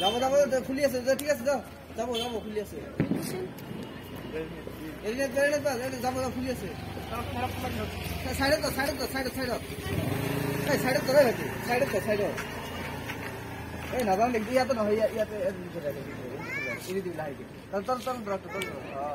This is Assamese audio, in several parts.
যাব যাব খুলি আছে ঠিক আছে যাও যাব যাব খুলি আছে এনে যাব যাব খুলি আছে সাইডে তো এই সাইডে তো রে সাইডে এই না জান ইয়াতে নহয় ইয়াতে ইনি দিলা হাইকে তল ব্রক তল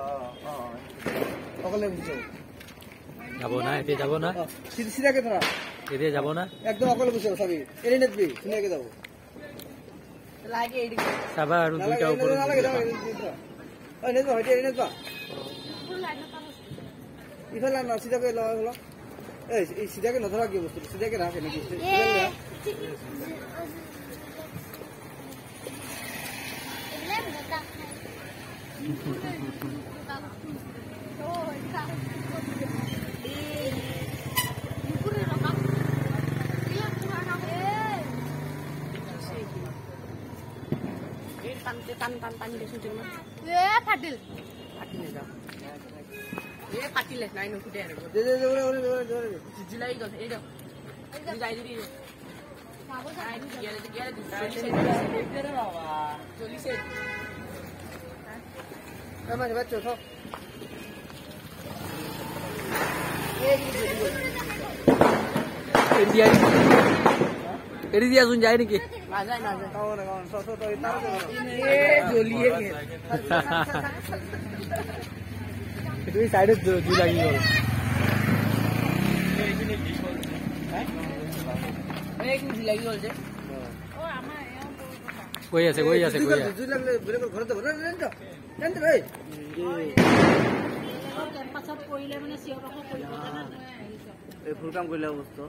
অকলে বুঝছো যাব না এতে যাব না সিধাকে ধরা এতে যাব না একদম অকলে বুঝছো সবই এনে নেবি সিধাকে যাব লাগে এইদিকে সাবা আর দুইটা উপর লাগে দাও ওই নে তো হইতে এনে তো ইফালে না সিধাকে ল হলো এই সিধাকে নধরা কি বস্তু সিধাকে রাখে নাকি tan di sujud mah. Fadil. Fadil lah, naik nuku deh. Udah. Jilai gol, ini dong. Jilai diri. Nama baca so. এরি দিয়া শুন যায় নাকি না যায় তাও না কোন সত তো তার এ জলিয়ে গে তুই সাইডে দুই লাগি গেল এক মিনিট লাগি গেল যে ও আমা কই আছে দুই লাগলে ব্রেক ঘরে তো জান রে ক্যাম্পাসত কইলে মানে সিওরকো কইব জানা এই ফুল কাম কইলা অবস্থা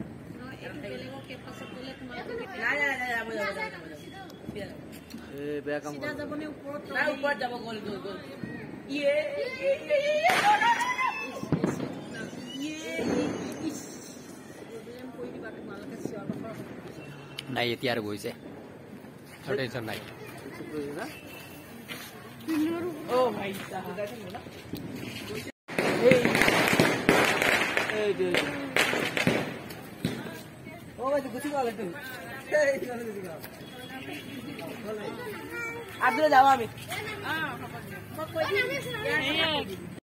বেয়া কাম যাব গল নাই এতিয়া আৰু গৈছে টেনচন নাই ও ভাই ও ভাই গুছি গেল তুই এই চলে গুছি গেল আদরে যাও আমি